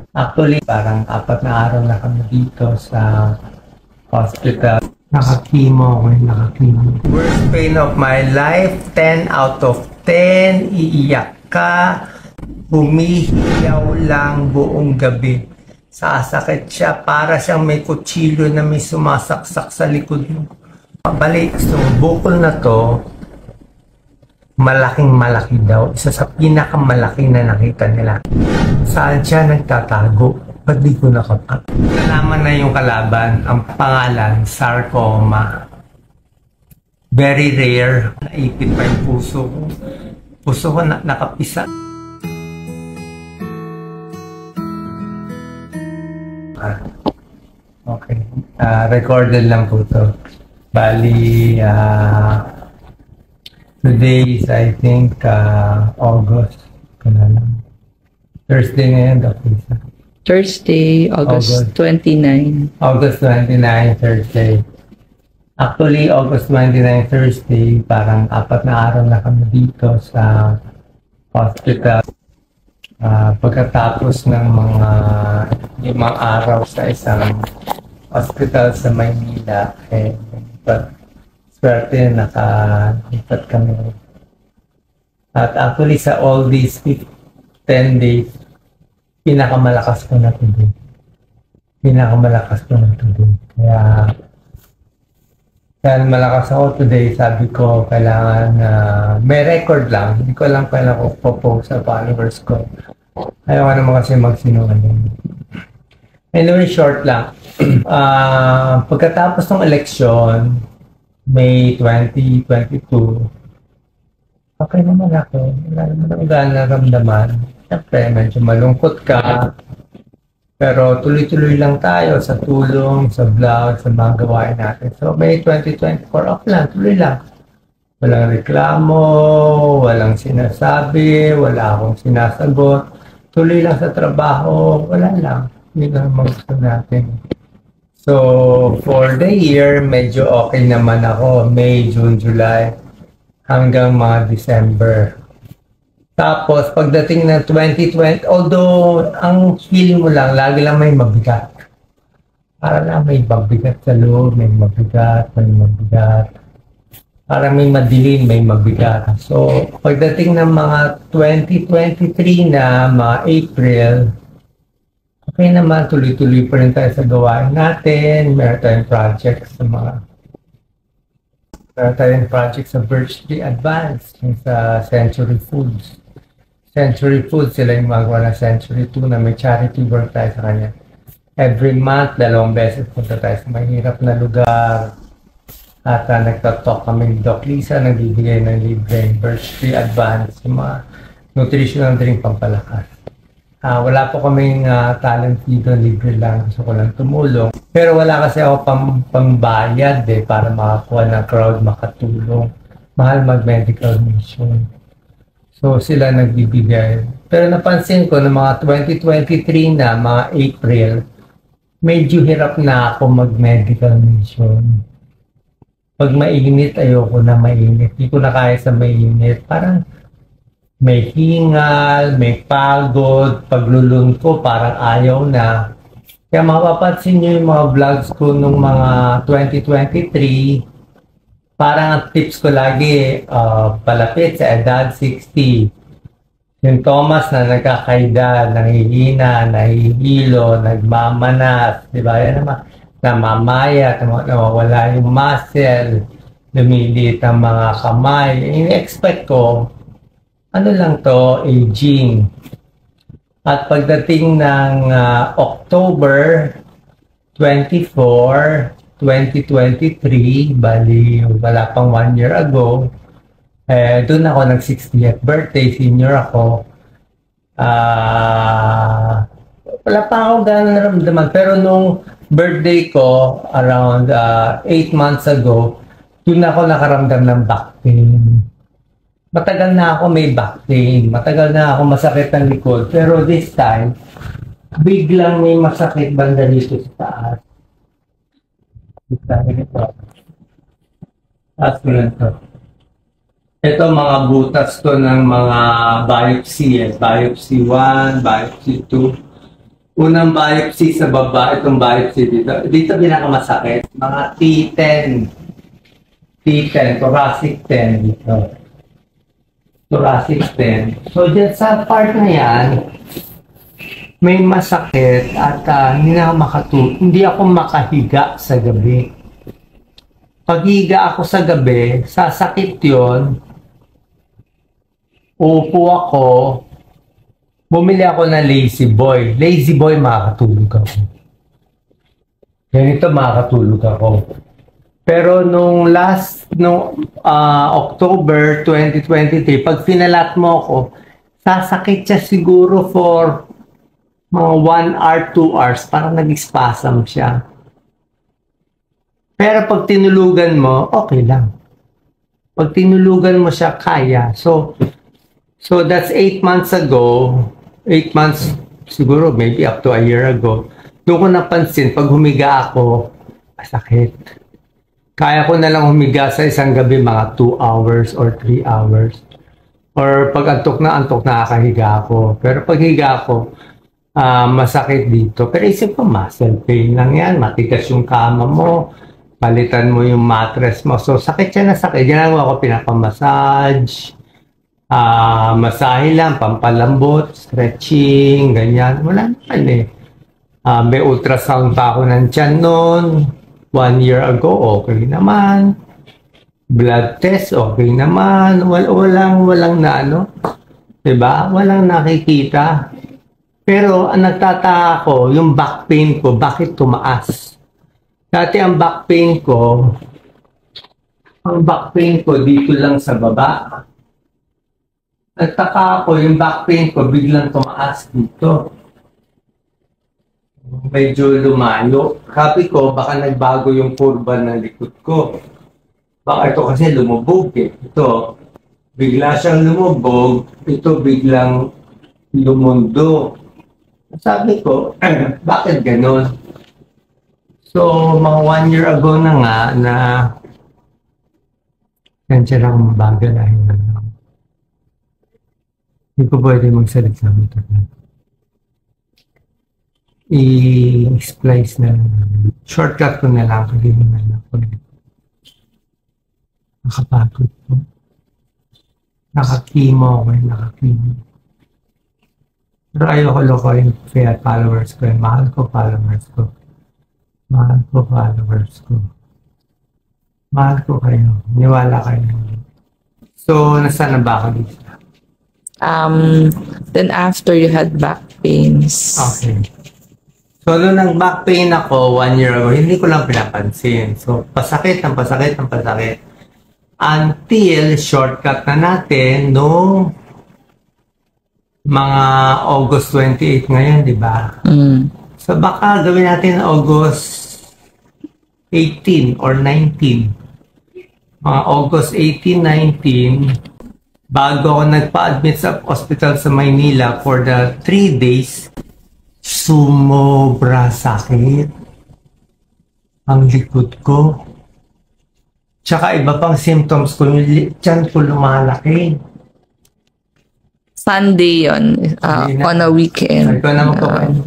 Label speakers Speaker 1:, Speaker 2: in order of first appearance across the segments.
Speaker 1: Actually, parang 4 na araw na kami dito sa hospital. Nakakimo ako, nakakimo. Worst pain of my life, 10 out of 10. Iiyak ka. Humihiyaw lang buong gabi. Sasakit siya para siyang may kutsilyo na may sumasaksak sa likod mo. Balik, so bukol na to, malaking malaki daw. Isa sa pinakamalaki na nakita nila. Saan siya nagtatago? Ba't di ko nakapat? Nalaman na yung kalaban, ang pangalan, sarcoma. Very rare. Naipit pa yung puso ko. Puso ko nakapisa. Okay. Recorded lang po to. Bali, today is I think August. Thursday ngayon,
Speaker 2: Thursday, August 29.
Speaker 1: August 29, Thursday. Actually, August 29, Thursday, parang 4 na araw na kami dito sa hospital. Pagkatapos ng mga 5 araw sa isang hospital sa Maynila, swerte nakalipat kami. At actually sa all these 10 days, pinakamalakas ko na today. Pinakamalakas ko na today. Kaya malakas ako today, sabi ko, kailangan may record lang. Hindi ko lang kailangan ko post sa followers ko. Ayaw ka naman kasi magsinungaling. Anyway, short lang. Pagkatapos ng eleksyon, May 2022, okay naman ako. Wala naman ang naramdaman. Siyempre, medyo malungkot ka. Pero tuloy-tuloy lang tayo sa tulong, sa vlog, sa mga gawain natin. So, May 2024, off lang, tuloy lang. Walang reklamo, walang sinasabi, wala akong sinasagot. Tuloy lang sa trabaho, wala lang. Yun ang mga gusto natin. So, for the year, medyo okay naman ako. May, June, July, hanggang mga December. Tapos, pagdating ng 2020, although ang feeling mo lang, lagi lang may mabigat. Para lang may mabigat sa loob, may mabigat, may mabigat. Parang may madilim, may mabigat. So, pagdating ng mga 2023 na, mga April, okay naman, tuloy-tuloy pa rin tayo sa gawain natin. Meron tayong projects sa Birchtree Advance, sa Century Foods. Century Foods, sila yung magawa ng Century 2 na may charity work tayo sa kanya. Every month, 2 beses punta tayo sa mahirap na lugar. At nagtatalk kami ni Doc Lisa, nagbibigay ng libre Birchtree Advance, yung mga nutritional drink pampalakas. Wala po kaming talent dito, libre lang. Gusto ko lang tumulong. Pero wala kasi ako pambayad para makakuha ng crowd, makatulong. Mahal mag-medical mission. So sila nagbibigay. Pero napansin ko na mga 2023 na, mga April, medyo hirap na ako mag-medical mission. Pag mainit, ayoko na mainit. Hindi ko na kaya sa mainit. Parang may hingal, may pagod, paglulun ko, parang ayaw na. Kaya mapapansin nyo yung mga vlogs ko nung mga 2023, parang ang tips ko lagi, palapit sa edad 60. Yung Thomas na nagkakaida, nangihina, nahihilo, nagmamanas, di ba? Yan naman, namamaya, nawawala yung muscle, lumiliit ang mga kamay. Ini-expect ko, ano lang to, aging. At pagdating ng October 24, 2023, bali wala pang 1 year ago, doon ako nag 60th birthday, senior ako. Wala pa ako gano'n naramdaman, pero nung birthday ko, around 8 months ago, doon ako nakaramdam ng back pain. Matagal na ako may back pain, matagal na ako masakit ng likod, pero this time, biglang may masakit banda dito sa taas. Ito mga butas to ng mga biopsy. Biopsy 1, biopsy 2. Unang biopsy sa baba, itong biopsy dito. Dito pinakamasakit. Mga T10. T10, thoracic 10 dito. Thoracic 10. So, dyan sa part na yan, may masakit at hindi ako makahiga sa gabi. Pag higa ako sa gabi, sasakit yon. Upo ako, bumili ako ng Lazy Boy. Lazy Boy, makakatulog ako. Ganito, makakatulog ako. Pero nung October 2023, pag finalat mo ako, sasakit siya siguro for mga 1 hour, 2 hours, parang nag-spasm siya. Pero pag tinulugan mo, okay lang. Pag tinulugan mo siya, kaya. So that's 8 months ago, 8 months, siguro maybe up to a year ago, doon ko napansin, pag humiga ako, masakit. Kaya ko na lang humiga sa isang gabi mga 2 hours or 3 hours. Or pag antok na, nakakahiga ako. Pero pag higa ako, masakit dito. Pero isip ko, muscle pain lang yan. Matigas yung kama mo. Palitan mo yung mattress mo. So, sakit siya na sakit. Ginagawa ko pinapamassage. Masahe lang, pampalambot, stretching, ganyan. Wala naman eh. May ultrasound pa ako ng tiyan noon. 1 year ago, okay naman. Blood test, okay naman. Walang na ano. Diba? Walang nakikita. Pero ang nagtataka ko, yung back pain ko, bakit tumaas? Dati ang back pain ko dito lang sa baba. Nagtaka ako, yung back pain ko biglang tumaas dito. Medyo lumayo. Sabi ko, baka nagbago yung kurba ng likod ko. Baka ito kasi lumubog eh. Ito, bigla siyang lumubog. Ito biglang lumundo. Sabi ko, bakit ganun? So, mga 1 year ago na nga na yan siya lang mabagal dahil hindi ko pwede magsalita nito. I-splice na lang. Shortcut ko na lang. Hindi naman ako. Nakapagod po. Nakakimo ako. Nakakimo. Pero ayoko lokohin kaya followers ko. Mahal ko followers ko. Mahal ko followers ko. Mahal ko kayo. Niwala kayo. So, nasaan na ba ako dito?
Speaker 2: Then after you had back pains.
Speaker 1: Okay. So, nung nag-back pain ako 1 year ago, hindi ko lang pinapansin. So, pasakit. Until shortcut na natin no mga August 28 ngayon, di ba? So, baka gawin natin August 18 or 19. Mga August 18, 19, bago ako nagpa-admit sa hospital sa Maynila for the 3 days, sumobra sakit ang likod ko. Tsaka iba pang symptoms ko, yung tiyan ko lumalaki.
Speaker 2: Sunday yon on a weekend.
Speaker 1: Ito naman ko kayo.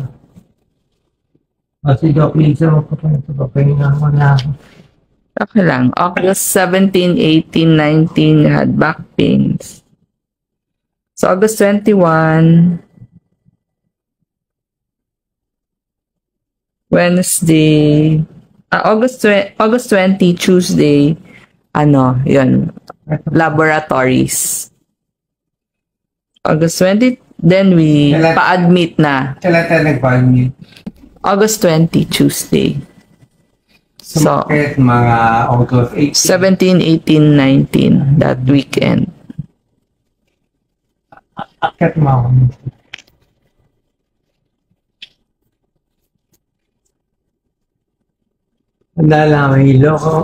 Speaker 1: Kasi Doc Lisa, papahinga ko na ako.
Speaker 2: Okay lang. August 17, 18, 19, you had back pains. So August 21, Wednesday, August 20, Tuesday, yun, laboratories. August 20, then we pa-admit na.
Speaker 1: Kailan tayo nag-pa-admit?
Speaker 2: August 20, Tuesday. So,
Speaker 1: mga August
Speaker 2: 17, 18, 19, that weekend.
Speaker 1: Akit mo ako. Handa lang ang hilo ko.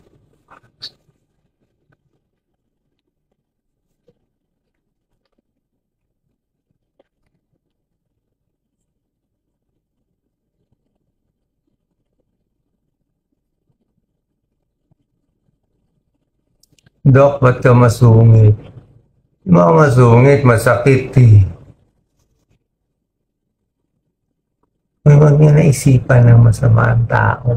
Speaker 1: Dok, ba't ka masungit? Hindi mo masungit, masakit eh. Huwag niyo naisipan ng masama ang tao.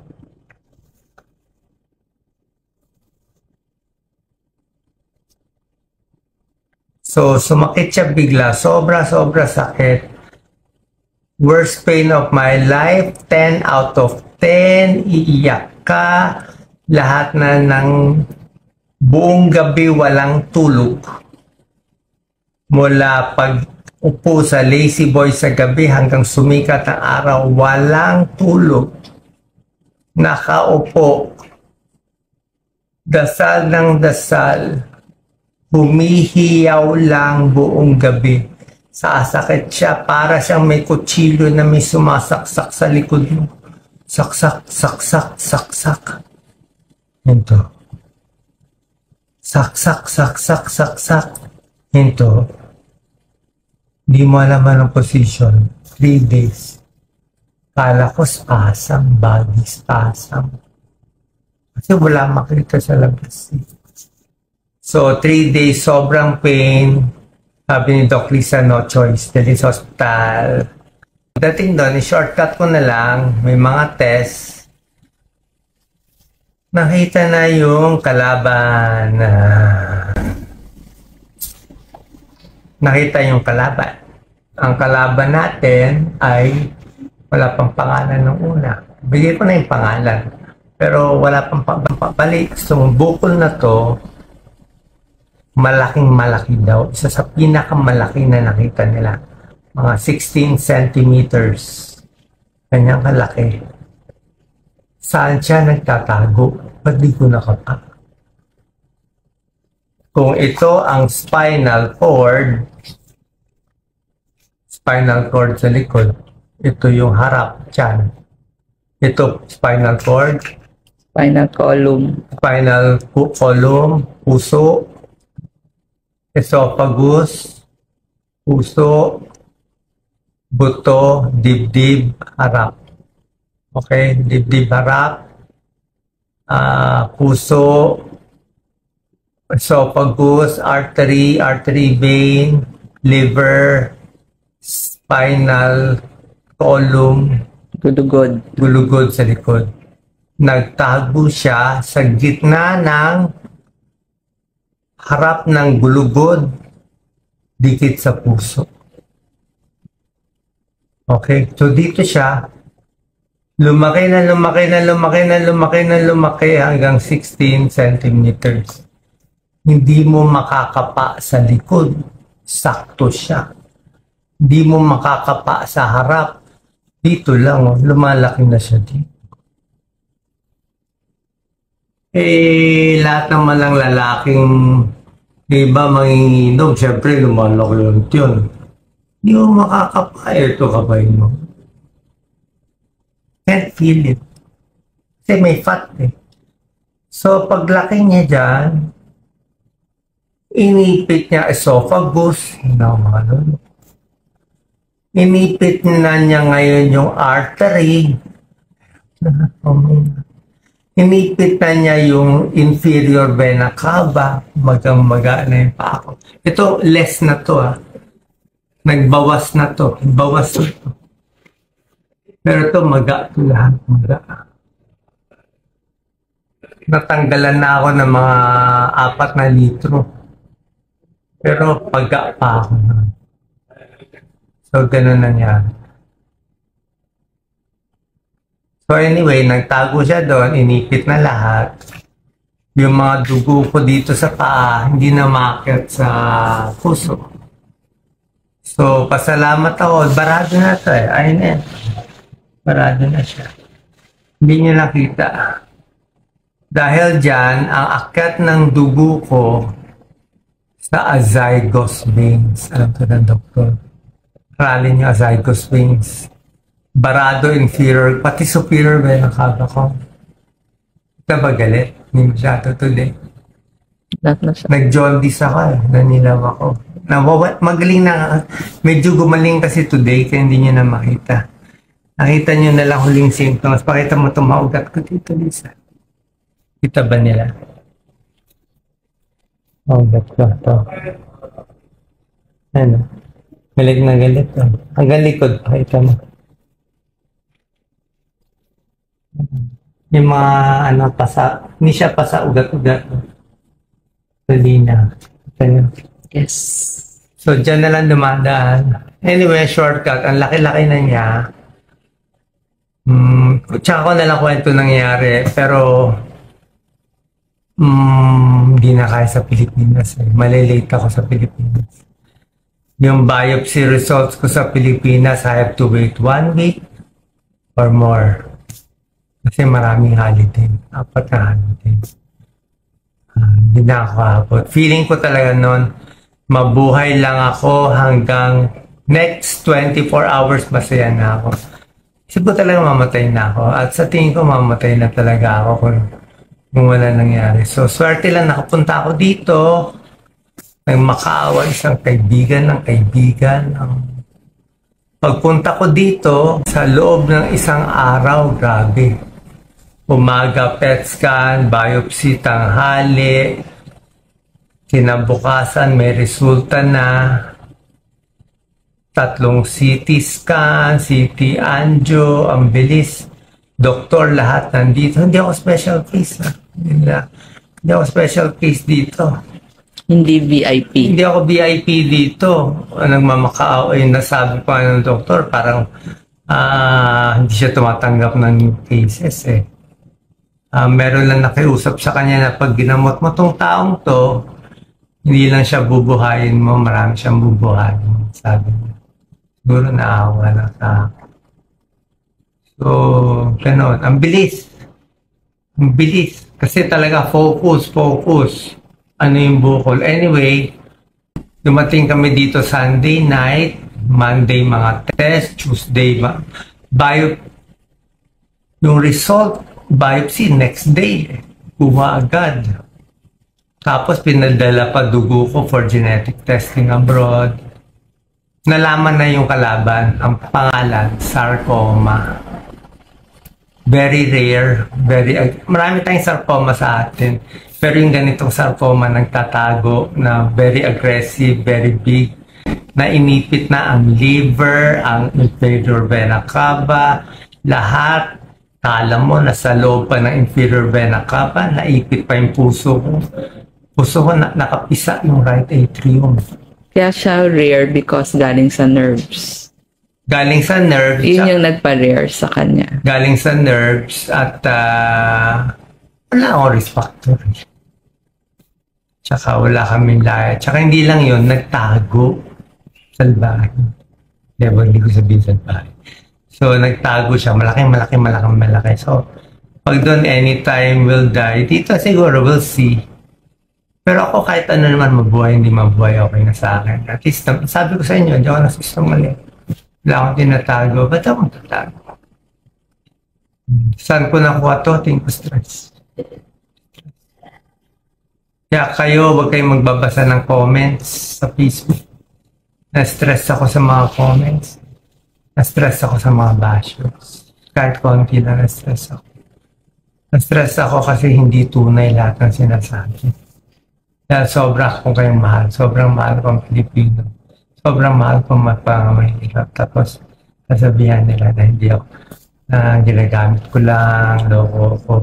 Speaker 1: So, sumakit siya bigla. Sobra-sobra sakit. Worst pain of my life, 10 out of 10. Iiyak ka. Lahat na ng buong gabi walang tulog. Mula pag upo sa lazy boy sa gabi hanggang sumikat ang araw, walang tulog. Nakaupo. Dasal ng dasal. Humihiyaw lang buong gabi. Sasakit siya para siyang may kutsilyo na may sumasaksak sa likod mo. Saksak, saksak, saksak. Hinto. Saksak, saksak, saksak. Hinto. Di mo alam anong position. 3 days. Kala ko spasm, body spasm. Kasi wala makita sa labas. So, 3 days, sobrang pain. Sabi ni Doc Lisa, no choice. Dali sa hospital. Dating doon, shortcut ko na lang. May mga test. Nakita na yung kalaban. Nakita yung kalaban. Ang kalaban natin ay wala pang pangalan ng una. Bigay ko na yung pangalan. Pero wala pang papalik. So, bukol na to, malaking malaki daw. Isa sa pinakamalaki na nakita nila. Mga 16 centimeters. Kanyang kalaki. Saan siya nagtatago? Ba't di ko nakapa? Kung ito ang spinal cord sa likod, ito yung harap, tiyan. Ito, spinal cord.
Speaker 2: Spinal column.
Speaker 1: Spinal column, puso. Esophagus, puso, buto, dibdib, harap. Okay, dibdib, harap, puso, esophagus, artery vein, liver, spinal column, gulugod sa likod. Nagtago siya sa gitna ng harap ng gulugod, dikit sa puso. Okay, so dito siya, lumaki hanggang 16 centimeters. Hindi mo makakapa sa likod, sakto siya. Hindi mo makakapa sa harap, dito lang, lumalaki na siya dito. Lahat naman ng lalaking iba manginginom, syempre lumalaki yung tiyon. Hindi mo makakapa, ito kapay mo. Can't feel it. Kasi may fat eh. So paglaki niya dyan, inipit niya esophagus, inipit na niya ngayon yung artery, inipit na niya yung inferior vena cava, magang-maga na yung pako. Ito, less na to Nagbawas na to. Bawas na to. Pero ito, maga to lahat. Maga. Natanggalan na ako ng mga 4 na litro. Pero paga pa ako. So, ganun nangyari. So anyway, nagtago siya doon, inipit na lahat. Yung mga dugo ko dito sa paa, hindi na maakyat sa puso. So, pasalamat ako. Barado na ito eh. Ayun eh. Barado na siya. Hindi niya nakita. Dahil dyan, ang akyat ng dugo ko sa azygos veins. Alam ko ng doktor. Aralin yung azygos veins. Barado, inferior, pati superior vena cava ko. Ito ba galit? Hindi masyado today. Nag-jaundice ako eh. Nanilaw ako. Magaling na. Medyo gumaling kasi today kaya hindi niya na makita. Nakita niyo na lang huling symptoms. Pakita mo itong maugat ko dito, Lisa. Kita ba nila? Maugat ko ito. Ano? Galit na galit. Hanggang likod. Pakita mo. Yung mga ano, hindi siya pasa ugat-ugat. Salina.
Speaker 2: Yes.
Speaker 1: So, dyan na lang dumadaan. Anyway, shortcut. Ang laki-laki na niya. Tsaka ko na lang kwento nangyari. Pero, hindi na kaya sa Pilipinas. Malilate ako sa Pilipinas. Yung biopsy results ko sa Pilipinas, I have to wait 1 week or more. Kasi maraming holiday. 4 na holiday. Hindi na ako abot. Feeling ko talaga noon, mabuhay lang ako hanggang next 24 hours masaya na ako. Kasi po talaga mamatay na ako. At sa tingin ko mamatay na talaga ako kung wala nangyari. So swerte lang nakapunta ako dito. Nang makaawa isang kaibigan ng kaibigan. Pagpunta ko dito, sa loob ng isang araw, grabe. Umaga, PET scan, biopsy, tanghali. Kinabukasan, may resulta na. 3 CT scan, CT angio, ang bilis. Doktor, lahat nandito. Hindi ako special case. Hindi ako special case dito.
Speaker 2: Hindi VIP.
Speaker 1: Hindi ako VIP dito. Nagmamakaaw, nasabi pa ng doktor, parang hindi siya tumatanggap ng new cases eh. Meron lang nakiusap sa kanya na pag ginamot mo tong taong to, hindi lang siya bubuhayin mo, marami siyang bubuhayin. Sabi niya. Siguro naawa lang sa akin. So, gano'n. Ang bilis. Ang bilis. Kasi talaga focus. Ano yung bukol. Anyway, dumating kami dito Sunday night, Monday mga test, Tuesday yung result, biopsy next day, kuha agad. Tapos pinadala pa dugo ko for genetic testing abroad. Nalaman na yung kalaban, ang pangalan, sarcoma. Very rare, marami tayong sarcoma sa atin. Pero yung ganitong sarcoma nagtatago na very aggressive, very big, na inipit na ang liver, ang inferior vena cava, lahat. Kala mo, nasa loob pa ng inferior vena cava, naipit pa yung puso ko. Puso ko, nakapisa yung right atrium.
Speaker 2: Kaya siya rare because galing sa nerves.
Speaker 1: Galing sa nerves.
Speaker 2: Yun yung nagpa-rare sa kanya.
Speaker 1: Galing sa nerves at wala akong risk factor. Tsaka wala kaming laya. Tsaka hindi lang yun, nagtago. Salbahe. Hindi ko sabihin salbahe. So, nagtago siya. Malaki. So, pag doon anytime will die, dito siguro we'll see. Pero ako kahit ano naman mabuhay, hindi mabuhay, okay na sa akin. At least, sabi ko sa inyo, hindi ako nasistumalit. Wala akong tinatago. Ba't ako tatago? Saan ko nakuha to? Tingin ko stress. Kaya kayo, huwag kayong magbabasa ng comments sa Facebook. Na-stress ako sa mga comments. Na-stress ako sa mga bashers. Kahit konti na na-stress ako. Na-stress ako kasi hindi tunay lahat ng sinasabi. Kaya sobrang kung kayong mahal. Sobrang mahal ko ang Pilipino. Sobrang mahal ko magpangahirap. Tapos, kasabihan nila na hindi ako ginagamit ko lang, loko ko.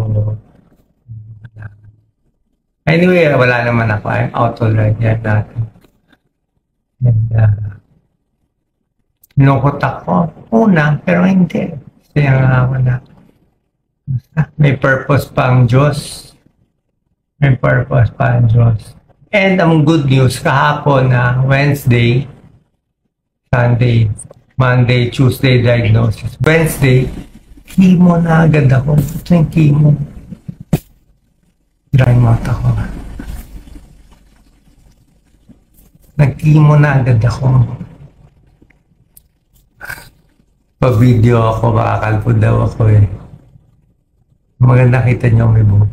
Speaker 1: Anyway, wala naman ako. I'm out already at natin. And, nukot ako. Una, pero hindi. Kaya nga ako na. May purpose pa ang Diyos. May purpose pa ang Diyos. And ang good news, kahapon na Wednesday, Sunday, Monday, Tuesday diagnosis. Wednesday, chemo na agad ako. Ito yung chemo. Dry mouth ako. Nag-chemo na agad ako. Pa-video ako, makakalpo daw ako eh. Maganda kita niyo may buhok.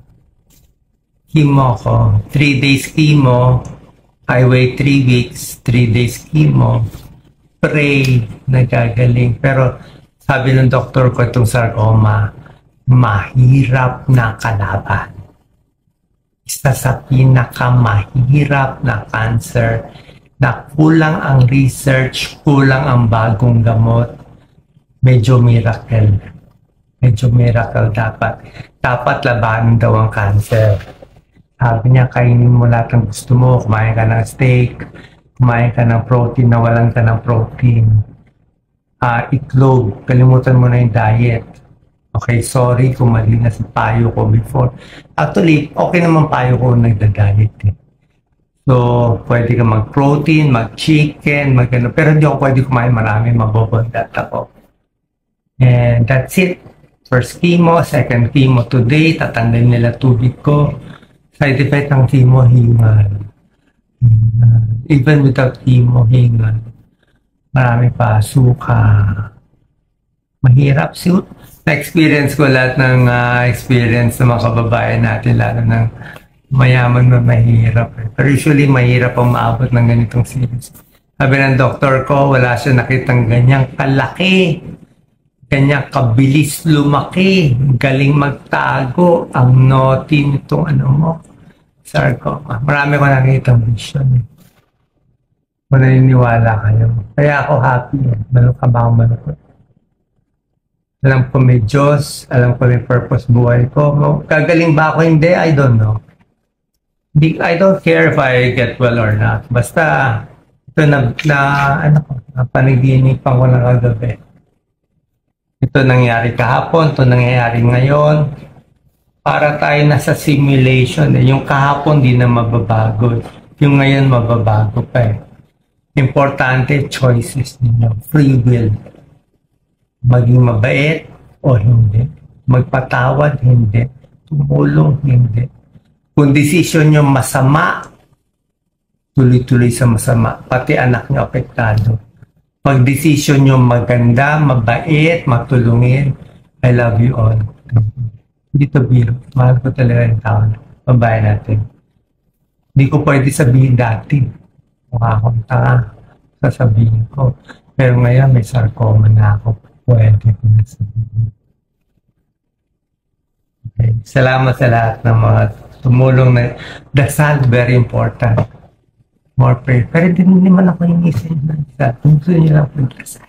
Speaker 1: Chemo ko. 3 days chemo. I wait 3 weeks. 3 days chemo. Pray. Nagagaling. Pero sabi ng doktor ko itong sarcoma, mahirap na kalaban. Isa sa pinakamahirap na cancer na kulang ang research, kulang ang bagong gamot. Medyo miracle. Medyo miracle dapat. Dapat labanan daw ang cancer. Sabi niya, kainin mo lahat ng gusto mo. Kumain ka ng steak, kumain ka ng protein na walang ka ng protein. Itlog, kalimutan mo na yung diet. Okay, sorry kung mali na sa payo ko before. Actually, okay naman payo ko nagda-diet eh. So, pwede ka mag-protein, mag-chicken, mag-ano. Pero hindi ako pwede kumain marami, mabobondat ako. And that's it. First chemo, second chemo today, tatanggalin nila tubig ko. Side effect ng chemo, hingal. Even without chemo, hingal. Marami pa, suka. Mahirap. Na-experience ko lahat ng experience ng mga kababayan natin, lalo ng mayaman na mahirap. Pero usually, mahirap ang maabot ng ganitong series. Sabi ng doktor ko, wala siya nakitang ganyang kalaki. Kanya kabilis lumaki, galing magtago, ang naughty nitong ano mo, sarcoma. Marami ko nakita ang vision. Kung naniniwala kayo. Kaya ako happy. Malungkot ba akong malungkot? Alam ko may Diyos, alam ko may purpose buhay ko. Gagaling ba ako? Hindi, I don't know. I don't care if I get well or not. Basta, ito na panaginipan ko na kagabi. Ito nangyari kahapon, ito nangyayari ngayon. Para tayo nasa simulation. Yung kahapon di na mababago. Yung ngayon mababago pa eh. Importante, choices ninyo. Free will. Maging mabait o hindi. Magpatawad, hindi. Tumulong, hindi. Kung desisyon nyo masama, tuloy-tuloy sa masama. Pati anak nyo apektado. Pag decision nyo maganda, mabait, matulungin, I love you all. Hindi to biro. Mahal ko talaga yung tao. Babae natin. Hindi ko pwede sabihin dati. Mukha akong tanga. Sasabihin ko. Pero ngayon may sarcoma na ako. Pwede ko na sabihin. Okay. Salamat sa lahat ng mga tumulong na dasal. Very important. More prayer. Pero hindi naman ako yung isa yun. Gusto nyo lang pagkasal.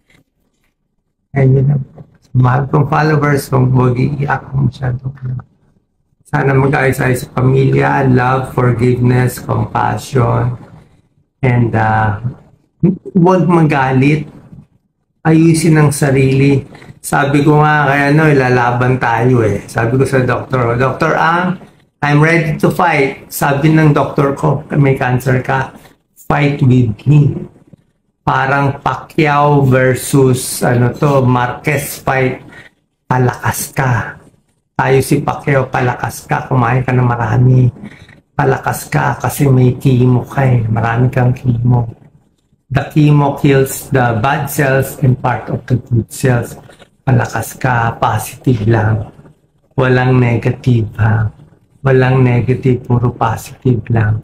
Speaker 1: Ayun lang. Mahal kong followers, kung mag-iiyak ko masyado. Sana mag-ayos-ayos sa pamilya, love, forgiveness, compassion, and huwag magalit. Ayusin ang sarili. Sabi ko nga, kaya ilalaban tayo eh. Sabi ko sa doktor, Dr. Ang, I'm ready to fight. Sabi ng doktor ko, may cancer ka, fight with me. Parang Pacquiao versus Marquez fight. Palakas ka. Tayo si Pacquiao, palakas ka. Kumain ka na marami. Palakas ka kasi may chemo ka eh. Marami kang chemo. The chemo kills the bad cells and part of the good cells. Palakas ka, positive lang. Walang negative ha. Walang negative, puro positive lang.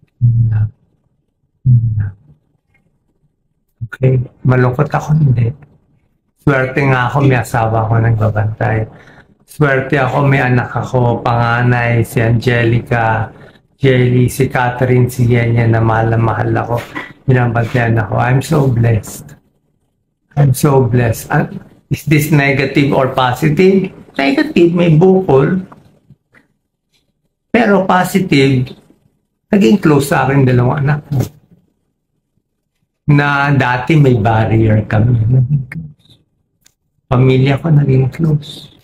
Speaker 1: Okay, malungkot ako, hindi. Swerte nga ako, may asawa ako nagbabantay. Swerte ako, may anak ako, panganay, si Angelica, Jelly, si Catherine, si Yenya, na mahal ako. Binabantayan ako. I'm so blessed. I'm so blessed. Is this negative or positive? Negative, may bukol. Pero positive, naging close sa akin dalawang anak mo. Na dati may barrier kami. Pamilya ko naging close.